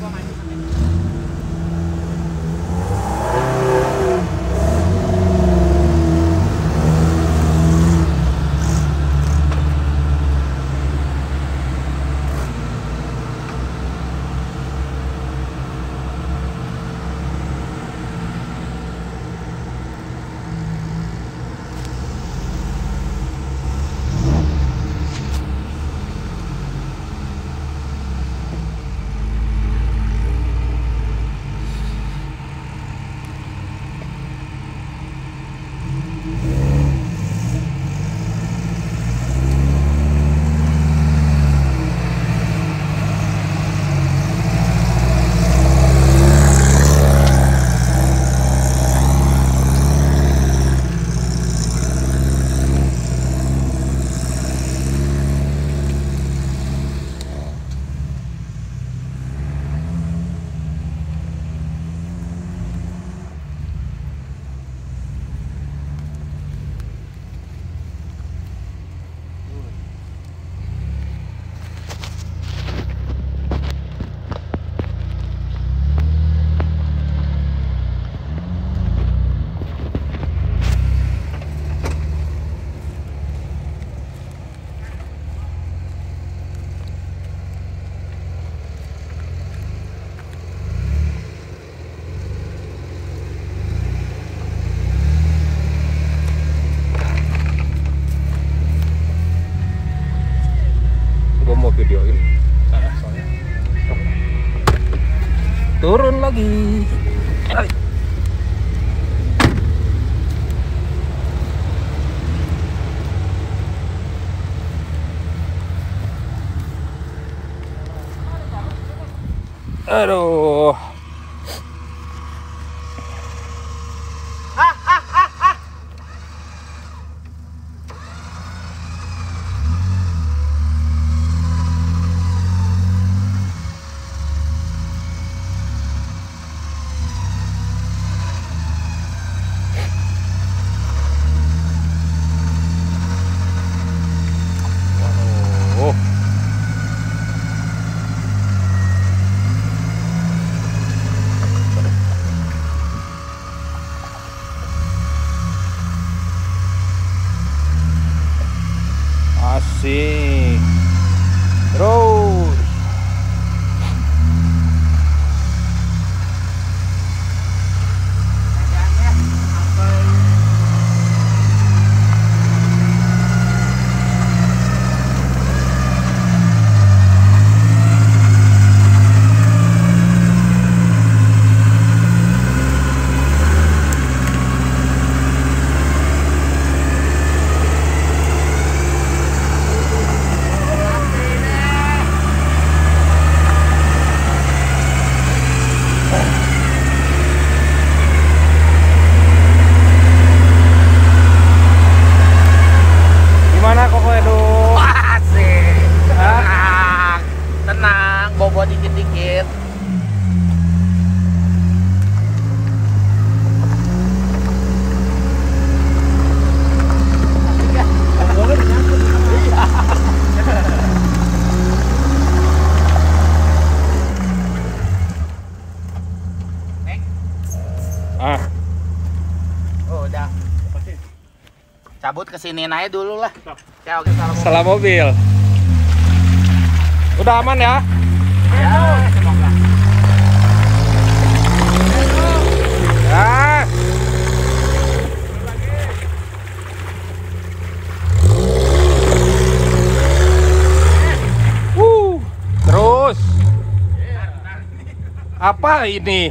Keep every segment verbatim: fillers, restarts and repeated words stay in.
Videoin turun lagi. Aduh. Asik. Terus. Gimana Koko Edo? Asik. Tenang. Tenang, bobo dikit-dikit. Ah. Oh, udah. Cabut ke sini aja dulu lah. Ya, oke, salam. Salah mobil. Udah aman ya? Ya, semoga. Ya. Wuh. Terus. Apa ini?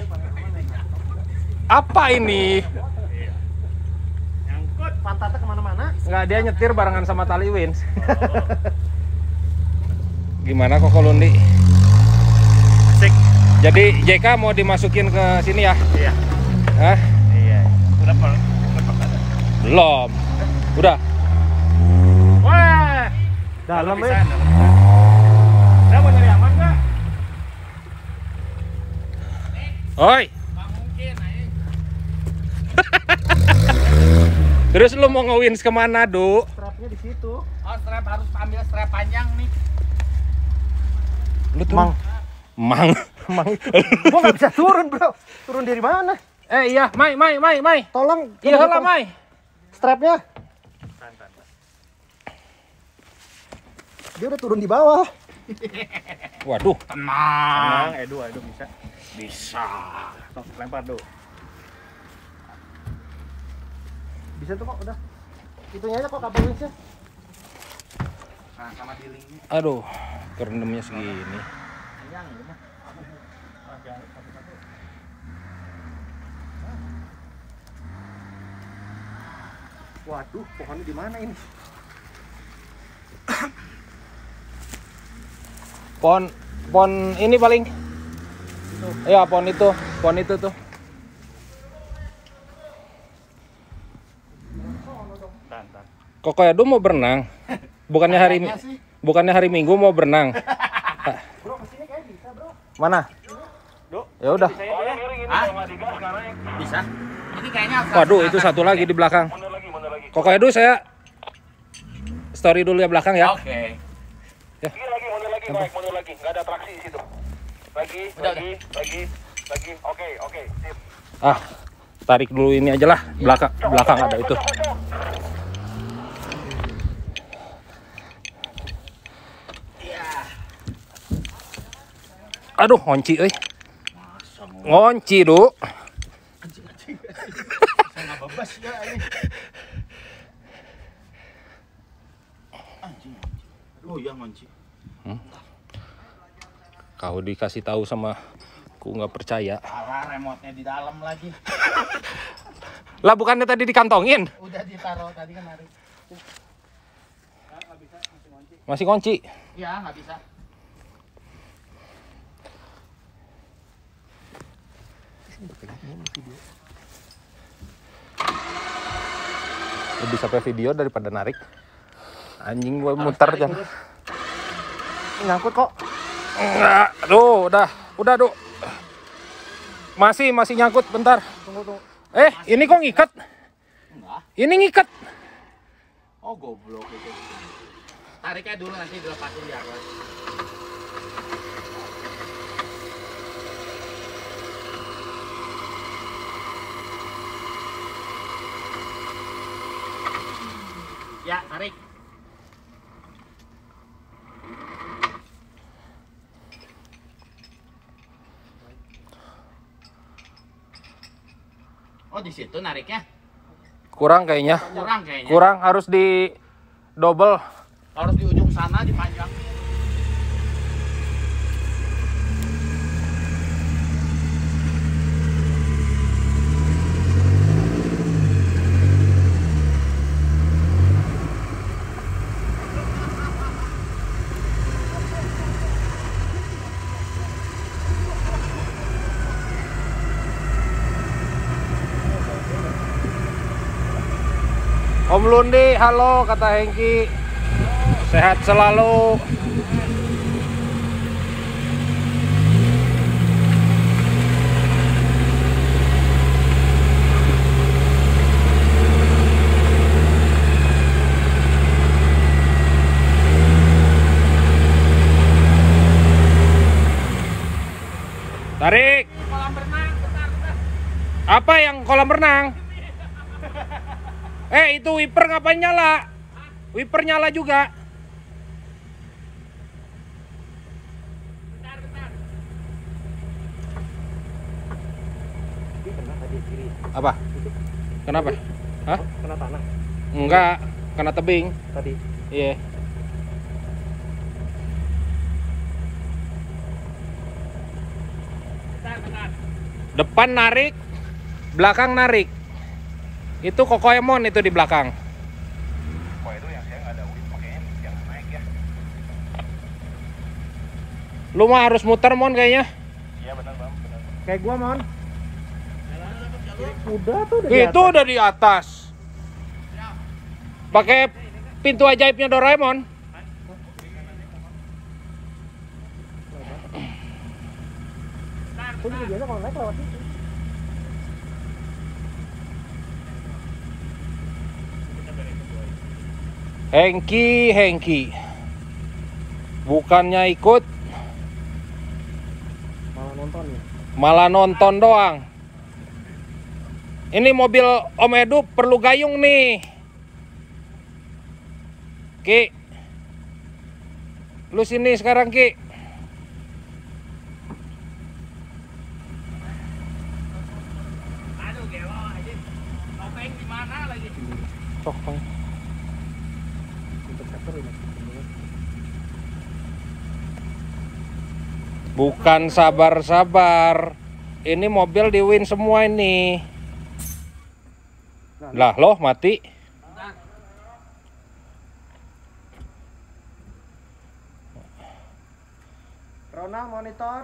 Apa ini? Nyangkut pantatnya kemana-mana. Enggak, dia nyetir barengan sama tali wins. Gimana Koko Lundi? Asik. Jadi J K mau dimasukin ke sini ya? Iya. Hah? Iya. Udah per Belum. Udah. Wah. Dalam bisa, ya. dalam. Udah mau nyari aman nggak? Oi. Nggak mungkin, ayo. Terus lu mau nge-wins kemana, Du? Strapnya di situ. Oh, strap harus ambil strap panjang nih. Lu tuh Mang. Mang. Emang itu. Gua nggak bisa turun, bro. Turun dari mana? Eh iya, Mai, Mai, Mai, Mai. Tolong. Iya lah, Mai. Strapnya. Dia udah turun di bawah. Waduh. Tenang. Tenang, Edu, Edu bisa. Bisa. Sok, lempar dulu. Bisa tuh kok, udah. Itunya aja kok kabel winchnya. Nah, sama dilingnya. Aduh, kerendamnya segini. Sayang lu mah. Waduh, pohonnya di mana ini? Pohon, pohon ini paling. Iya, pohon itu, pohon itu tuh. Tahan, tahan. Koko Edu mau berenang. Bukannya hari Kayaknya sih. bukannya hari Minggu mau berenang. Bro, kesini kayak bisa, bro. Mana? Duk, Ya udah. saya ya. Hah? Bisa. Ini kayaknya harus Waduh, langsung itu ke satu lagi di belakang. Mundur lagi, mundur lagi. Koko Edu saya story dulu ya belakang ya. Oke. Lagi, lagi, mundur lagi, baik, mundur lagi. Nggak ada traksi di situ. Lagi, Udah, lagi, lagi, lagi. Oke, oke, sip. Ah, tarik dulu ini aja lah. Belakang belakang ada itu. Aduh, ngonci euy. Ngonci, Du. Saya nggak bebas ya ini. Anjing, anjing. Oh iya ngonci. Kau dikasih tahu sama ku nggak percaya. Alah, remote-nya di dalam lagi. Lah bukannya tadi dikantongin? Udah ditaruh tadi kan hari. Masih kunci. Iya, nggak bisa. Lebih sampai video daripada narik. Anjing gua muter jangan. Nyangkut kok. Enggak, aduh, udah, udah, Du. Masih, masih nyangkut, bentar. Tunggu, tunggu. Eh, ini kok ngikat? Enggak. Ini ngikat. Oh, goblok itu. Tariknya dulu nanti dilepasin di atas. Ya, tarik. Oh, di situ nariknya. Kurang kayaknya. Kurang kayaknya. Kurang, harus di double. Harus di ujung sana dipanjang. Om Lundi, halo, kata Hengki. Sehat selalu. Tarik. Kolam renang, bentar, bentar. Apa yang kolam renang? Eh, itu wiper ngapain nyala? Wiper nyala juga. Bentar, bentar. Dia kena tadi kiri. Apa? Kenapa? Hah? Kena tanah Enggak, kena tebing. tadi. Iya. Bentar, bentar. Depan narik, belakang narik. Itu Kokoemon itu di belakang. Kok itu yang saya nggak ada wheel, makanya yang naik ya. Lu mah harus muter, Mon, kayaknya. Iya benar bang, benar. Kayak gua, Mon. Udah tuh udah di Itu atas. udah di atas. Pakai pintu ajaibnya Doraemon. Gua juga biasa kalau naik lewat situ. Hengki, Hengki. Bukannya ikut, Malah nonton ya. Malah nonton doang. Ini mobil Om Edu perlu gayung nih. Ki, lu sini sekarang Ki. Aduh gelo aja. Topeng di mana lagi? Sok, Bang. Bukan sabar-sabar. Ini mobil di win semua ini. Lah, loh mati. Rona monitor.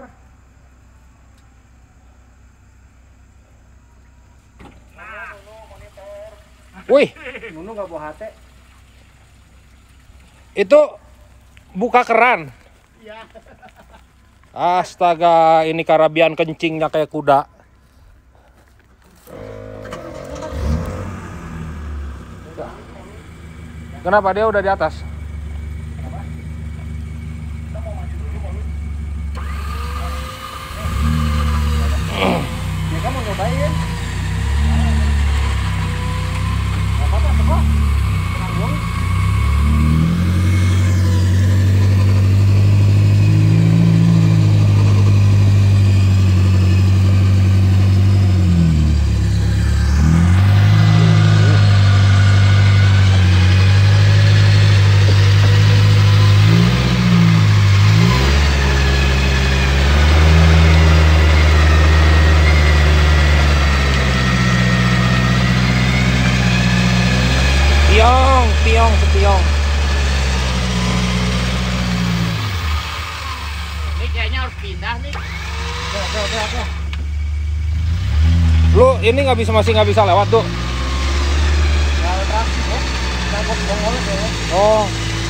Wih, Nunu nggak bawa H T. itu buka keran. Astaga, ini Karabian kencingnya kayak kuda. Kenapa dia udah di atas? Ya kamu nyobain. Gak apa-apa, coba. Tanggung. Tiong, tiong, setiong. Ini kayaknya harus pindah nih. Oke, oke, oke. Lu ini nggak bisa masih nggak bisa lewat tuh. Nggak ada traksi ya. Nggak mau ngolek ya. Oh.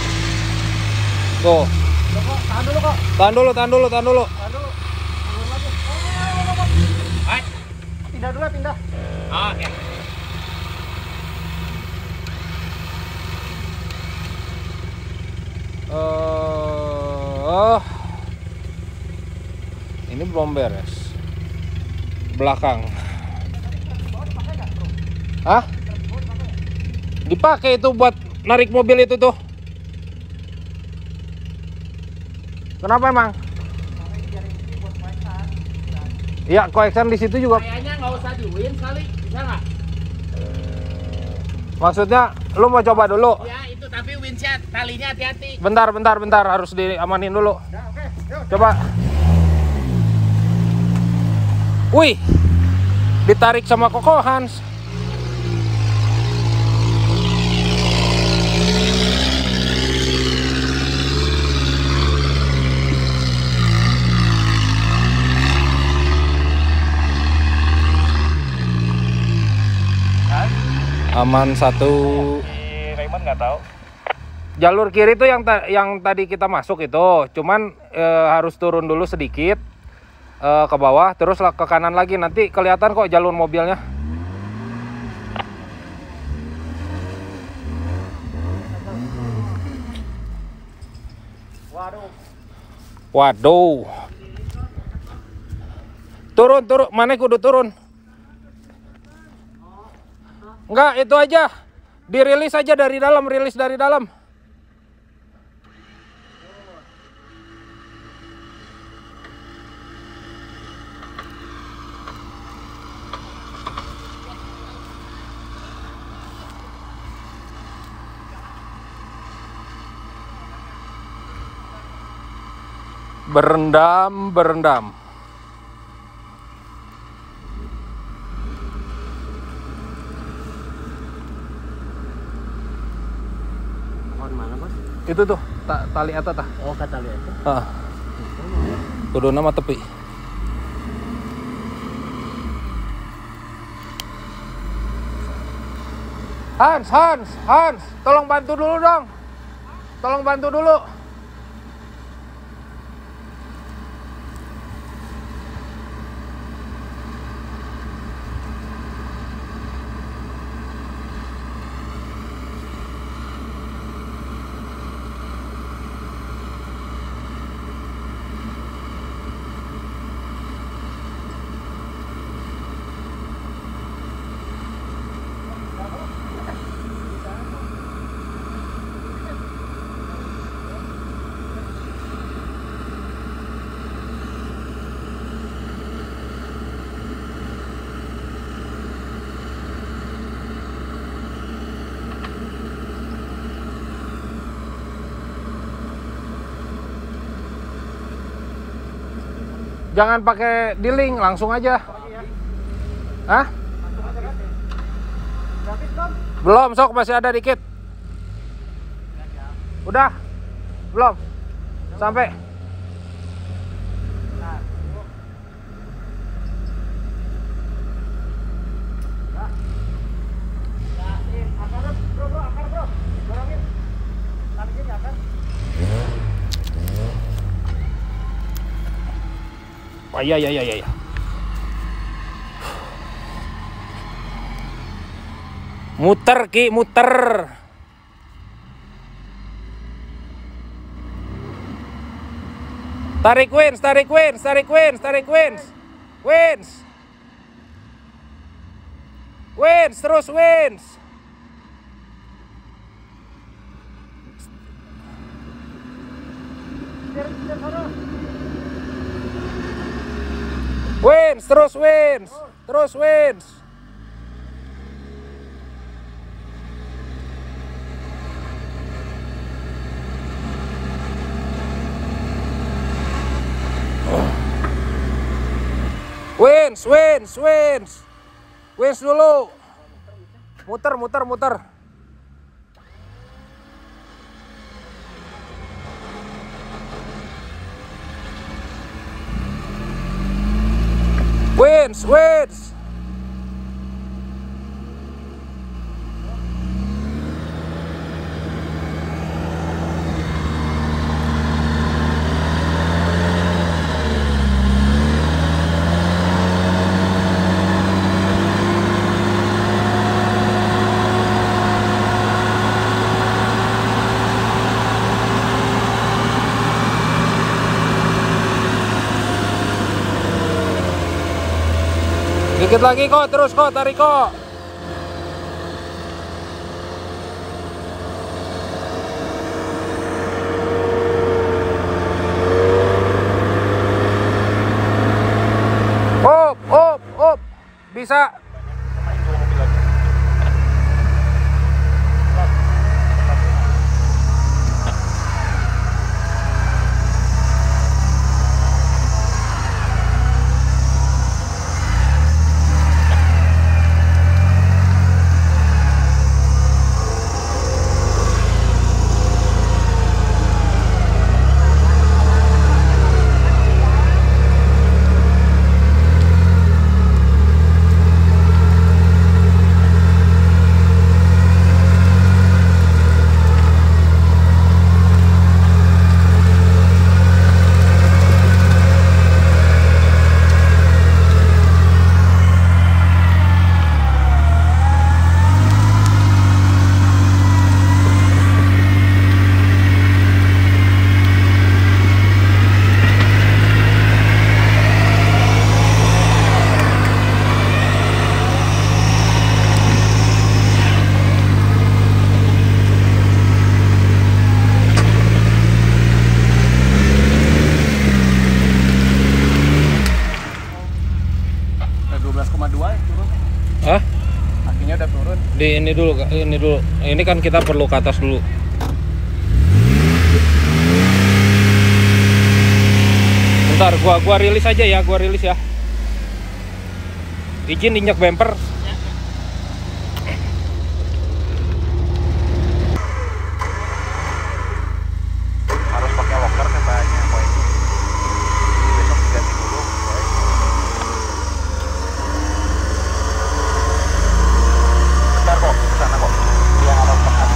Tuh. Udah kok, tahan dulu kok. Tahan dulu, tahan dulu, tahan dulu. Tahan dulu. Turun lagi. Oh, oh, oh, oh. Hai. Pindah dulu ya, pindah. Oh, oke. Eh, ini belum beres. Belakang. Hah? Dipakai itu buat narik mobil itu tuh. Kenapa emang? Iya, koeksan di situ juga. Kayaknya nggak usah diwin kali, bisa nggak? Maksudnya, lu mau coba dulu? Ya itu tapi winset talinya hati-hati. Bentar, bentar, bentar, harus diamanin dulu. Ya, oke. Yuk. Coba. Wih, ditarik sama Koko Hans. Aman satu. Si Raymond nggak tahu. Jalur kiri itu yang ta yang tadi kita masuk itu, cuman e, harus turun dulu sedikit e, ke bawah, terus ke kanan lagi, nanti kelihatan kok jalur mobilnya. Waduh. Waduh. Turun, turun, mana kudu turun? Enggak, itu aja. Dirilis aja dari dalam, rilis dari dalam. Berendam, berendam. Pohon mana, Bos? Itu tuh, ta tali atas tah. Oh, kata lihat itu. Ah. Kudu nama tepi. Hans, Hans, Hans, tolong bantu dulu dong. Tolong bantu dulu. Jangan pakai diling, langsung aja. Hah? Belum, sok masih ada dikit. Udah? Belum? Sampai? Oh iya iya iya iya. Muter Ki, muter. Tarik wins, tarik wins, tarik wins, tarik wins. Wins. Wins, terus wins. Wins, terus wins, terus wins. Wins, wins, wins. Wins dulu. Muter, muter, muter. Wins, wins. Dikit lagi kok, terus kok, tarik kok. Op, op, op. Bisa. Hah? Kakinya udah turun. Di ini dulu, ini dulu. Ini kan kita perlu ke atas dulu. Bentar, gua gua rilis aja ya, gua rilis ya. Izin injak bumper. Harus pakai locker katanya, boy. Besok diganti dulu, boy. Bentar kok, kesana kok. Yang arah tengah.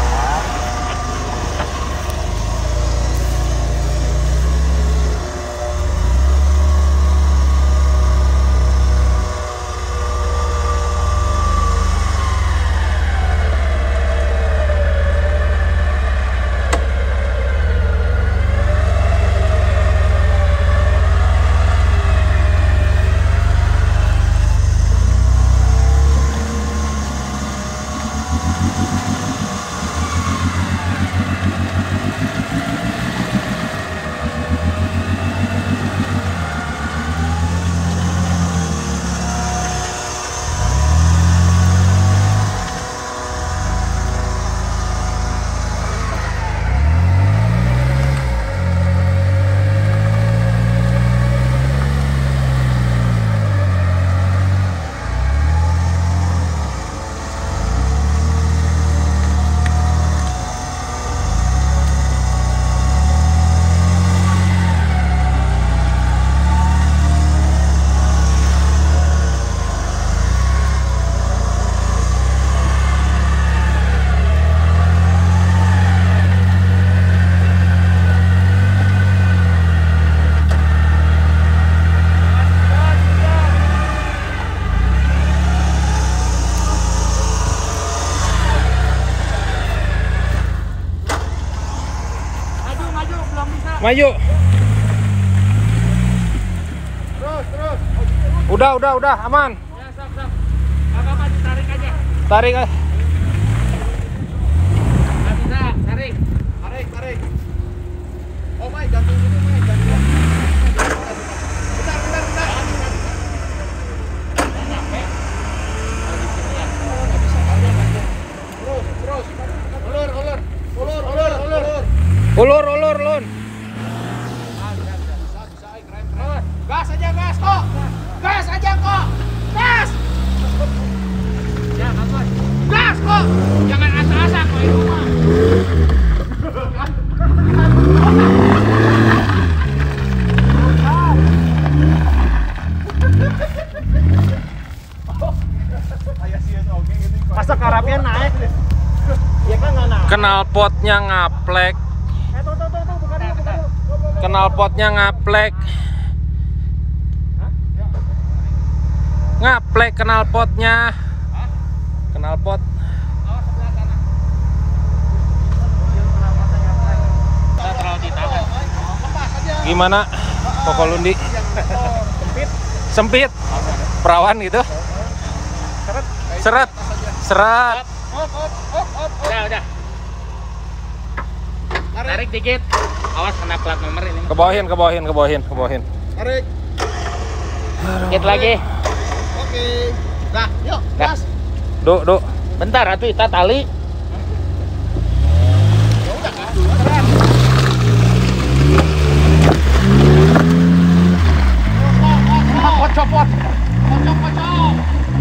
Maju. Terus, terus. Udah, udah, udah, aman. Ya, sok, sok. Apa-apa ditarik aja. Tarik. Nggak bisa, tarik. Tarik, tarik. Oh, Mai, gantung dulu, Mai. Gantung. Bentar, bentar, bentar. Terus, terus. Ulur, ulur. Ulur, ulur, ulur. Ulur, ulur, lun. Gas aja, gas kok. Gas aja kok. Gas. Ya, bagus. Gas kok. Jangan asa-asa kok itu mah. Masa karapnya naik? Ya kan nggak naik. Knalpotnya ngaplek. Eh, tuh, tuh, tuh, tuh, buka dulu, buka dulu. Knalpotnya ngaplek. Ngaplek knalpotnya. Knalpot. Kita terlalu ditahan. Gimana? Kokolundi. Sempit. Sempit. Perawan gitu. Seret. Seret. Seret. Op, op, op, op. Udah, udah. Tarik dikit. Awas kena plat nomor ini. Kebawahin, kebawahin, kebawahin, kebawahin. Tarik. Dikit lagi. Oke. Dah, yuk, Dah. gas. Duk, duk. Bentar, atuh kita tali. Ya udah, gas dulu. Keren. Copot, copot. Kocok, kocok.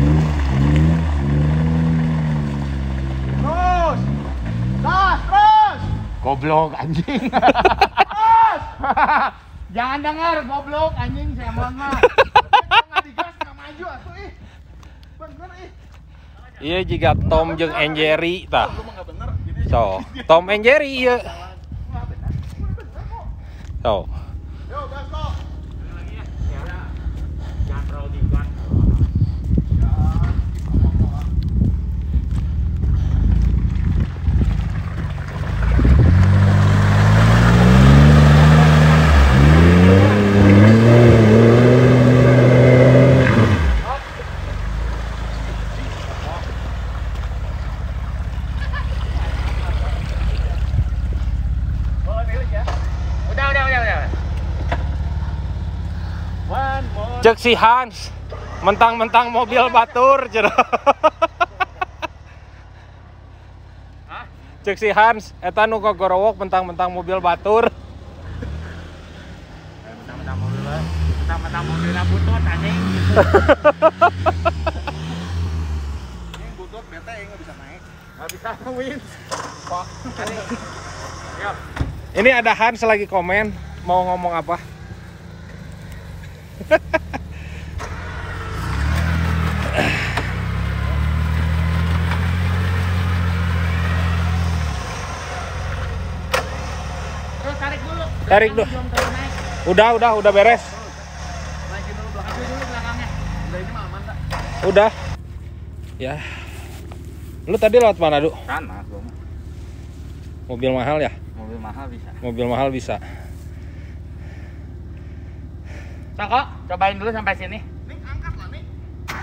Terus. Gas, terus. Goblok anjing. Terus. Jangan dengar goblok anjing saya mohon mah. Nggak digas, nggak maju atuh ih. Bener ih. Iya jika Tom jeung and Jerry tah. Lu mah nggak bener. Gini. So, Tom and Jerry ieu. Nggak bener. Bener kok. So, Yuk, gas kok. Jangan terlalu dikuat. Udah, udah, udah, udah. One more. cek si Hans mentang-mentang mobil batur cenah. Hah? Cek si Hans eta nu kagorowok mentang-mentang mobil batur. Mentang-mentang mobil lah. Mentang-mentang mobil butut anjing. Ini butut bete nggak bisa naik. Enggak bisa win. Kok. Yuk. Ini ada Hans lagi komen mau ngomong apa? Terus tarik dulu. Tarik dulu. Belum terlalu naik. Udah, udah, udah beres. Naikin dulu belakang. Maju dulu belakangnya. Udah ini mah aman tak? Udah. Ya. Lu tadi lewat mana, Du? Sana gua mah. Mobil mahal ya? Mobil mahal bisa. Mobil mahal bisa. Sok, cobain dulu sampai sini. Nih angkat lah nih.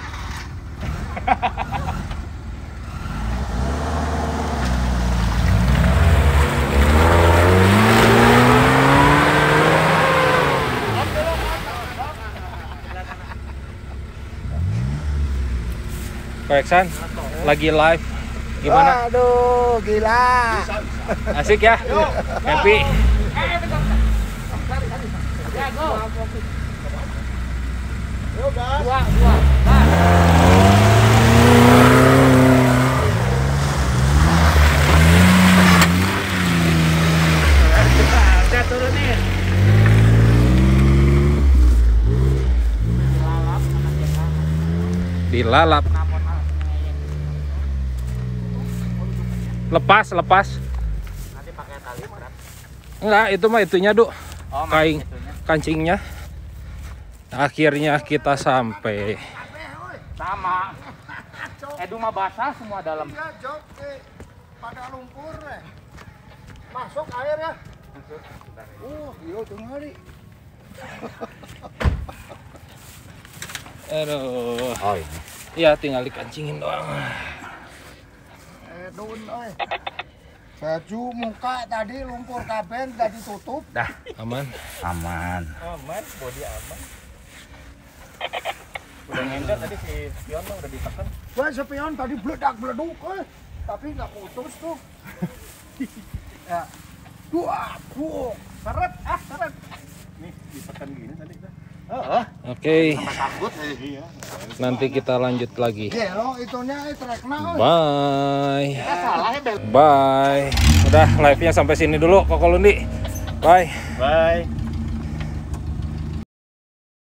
Koeksan lagi live. Gimana? Aduh, gila. Asik ya? Happy. Ya, go. Yuk, gas. Dua, dua. Gas. Udah turunin. Lalap, anaknya kan. Dilalap. Kenapa mal? Lepas, lepas. Nanti pakai tali berat. Enggak, itu mah itunya, Du. Oh, Kain itunya. kancingnya. Akhirnya kita sampai. Sama. Edu mah basah semua dalam. Iya, jok, eh. Pada lumpur, eh. Masuk air ya. Oh, iya tuh ngari. Aduh. Oh ini. Ya tinggal dikancingin doang. Eh, dun, oi. Baju muka tadi lumpur kabel udah ditutup. Dah, Aman. aman. Aman, body aman. Udah nyender tadi si spion mah udah ditekan. Wah, sepion tadi bledak-bleduk, eh. Tapi nggak putus tuh. Ya. Dua, dua. Seret, ah, seret. Nih, ditekan gini tadi kita. Heeh. Oke, Takut. Iya. nanti kita lanjut lagi. Gelo itunya eh trekna, oi. Bye. Ya salah ya bel. Bye. Udah live-nya sampai sini dulu Koko Lundi. Bye. Bye.